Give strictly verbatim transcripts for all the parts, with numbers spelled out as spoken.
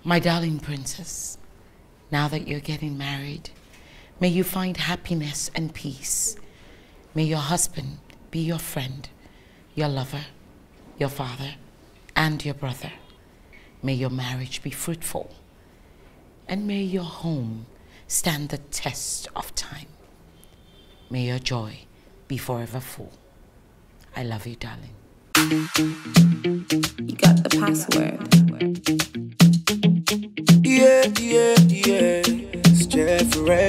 My darling princess, now that you're getting married, may you find happiness and peace. May your husband be your friend, your lover, your father, and your brother. May your marriage be fruitful, and may your home stand the test of time. May your joy be forever full. I love you, darling. You got the password. Yeah, yeah, yeah. It's Jeffrey.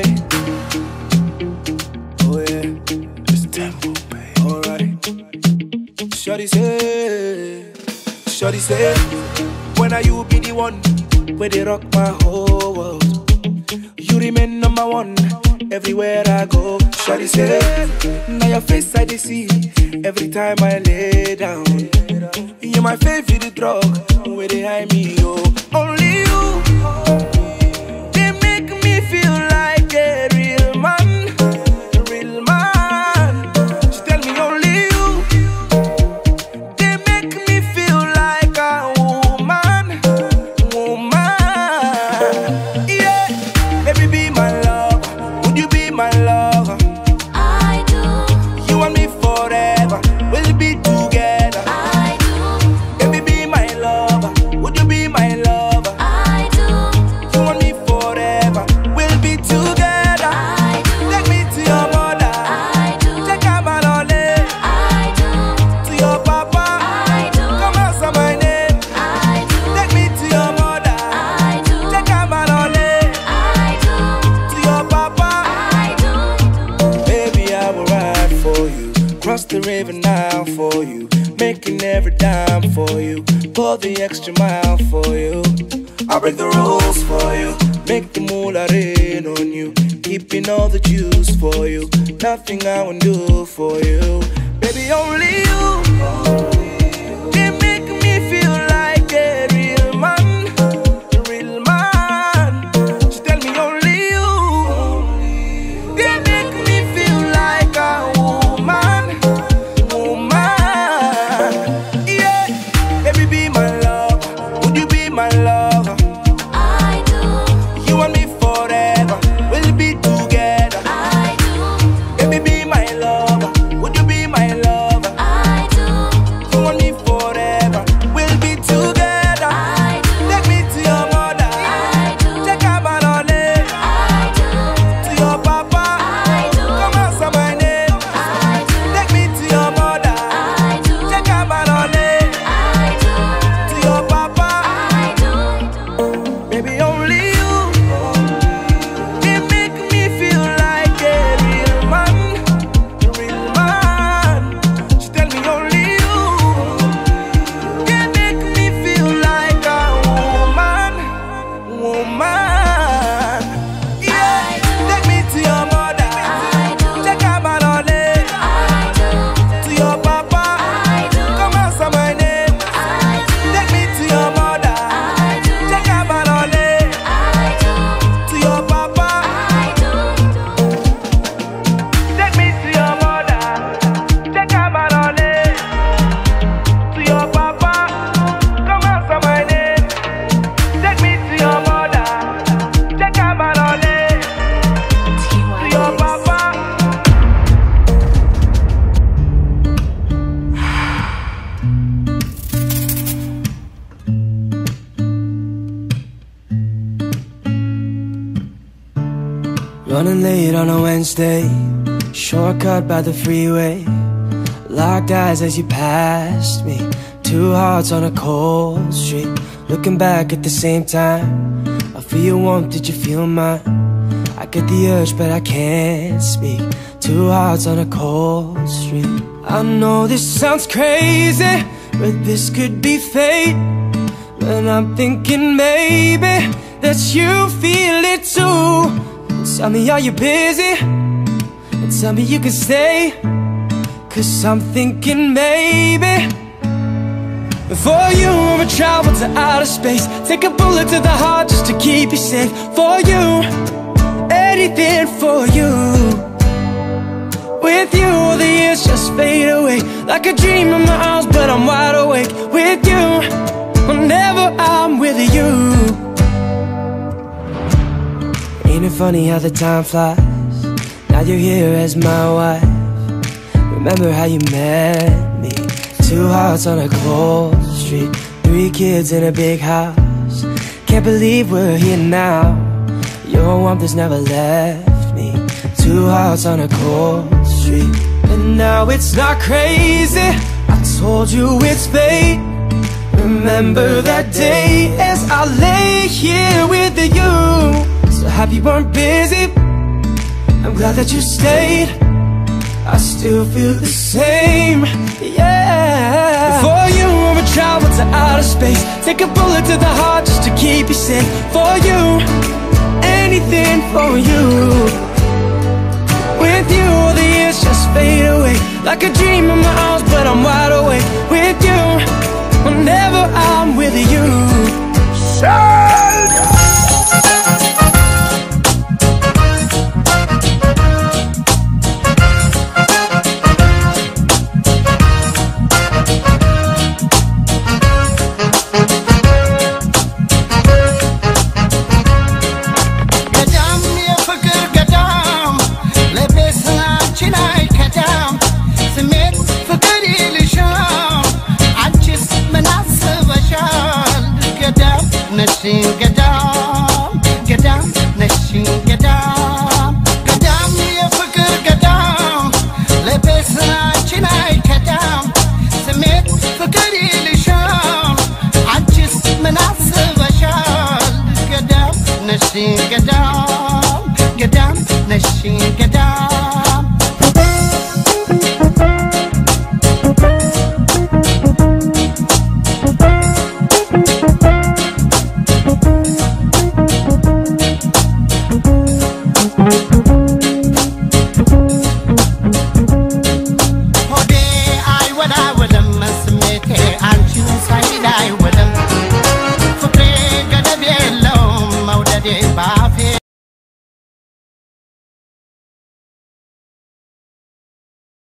Oh yeah, it's tempo, baby. Alright. Shorty said, Shorty said, when are you be the one where they rock my whole world? You remain number one everywhere I go. Shorty said, now your face I dey see every time I lay down. You're my favorite drug, where they hide me, yo. Only you, they make me feel like a real man, a real man. She tell me only you, they make me feel like a woman, woman. Yeah, baby be my love, would you be my lover? I do. You want me forever, we'll be together. I do. Baby be my lover, would you be my lover? I do. You want me forever, we'll be together. I do. Take me to your mother, I do. take her malole. I do. To your papa, I do. come answer my name. I do. Take me to your mother, I do. take her malole. I do. To your papa, I do. baby I will ride for you, cross the river now for you, making every dime for you, go the extra mile for you. I'll break the rules for you, make the moolah rain on you, keeping all the juice for you, nothing I won't do for you. Baby, only you, they make me feel like a real man, a real man. She tell me only you, they make me feel like a woman, woman. Yeah, baby be my love, would you be my lover? I do. You want me forever, we'll be together. I do. Baby be my lover, would you be my lover? I do. You want me forever, we'll be together. I do. Take me to your mother, I do. take her malole. I do. To your papa, I do. come answer my name. I do. Take me to your mother, I do. take her malole. I do. To your papa, I do. baby only you, they make me feel like a real man, a real man. She tell me only you, they make me feel like a woman, woman. Yeah, take me to your mother, I do. take her malole. I do. To your papa, I do. come answer my name. I do. Take me to your mother, I do. take her malole. I do. To your papa, I do. take me to your mother, take her malole. To your papa, come answer my name. Take me to your mother, take her malole. To your papa. Running late on a Wednesday, shortcut by the freeway. Locked eyes as you passed me, two hearts on a cold street. Looking back at the same time, I feel your warmth, did you feel mine? I get the urge but I can't speak, two hearts on a cold street. I know this sounds crazy, but this could be fate. But I'm thinking maybe that you feel it too. Tell me, are you busy? And tell me you can stay, cause I'm thinking maybe for you I would travel to outer space, take a bullet to the heart just to keep you safe. For you, anything for you. With you all the years just fade away, like a dream in my arms but I'm wide awake. With you, whenever I'm with you. funny how the time flies. Now you're here as my wife. Remember how you met me? Two hearts on a cold street, three kids in a big house. Can't believe we're here now. Your warmth has never left me. Two hearts on a cold street. And now it's not crazy, I told you it's fate. Remember that day as I lay here with you. So happy you weren't busy, I'm glad that you stayed. I still feel the same, yeah. For you I would travel to outer space, take a bullet to the heart just to keep you safe. For you, anything for you. With you all the years just fade away, like a dream in my arms but I'm wide awake. With you, whenever I'm with you. Shine! Gadam, gadam, nashin gadam, gadam ya fikir gadam, lebesna chinay gadam, semet fikir ilisham, anchis menasib ashal, gadam, nashin gadam, gadam, nashin gadam. Baby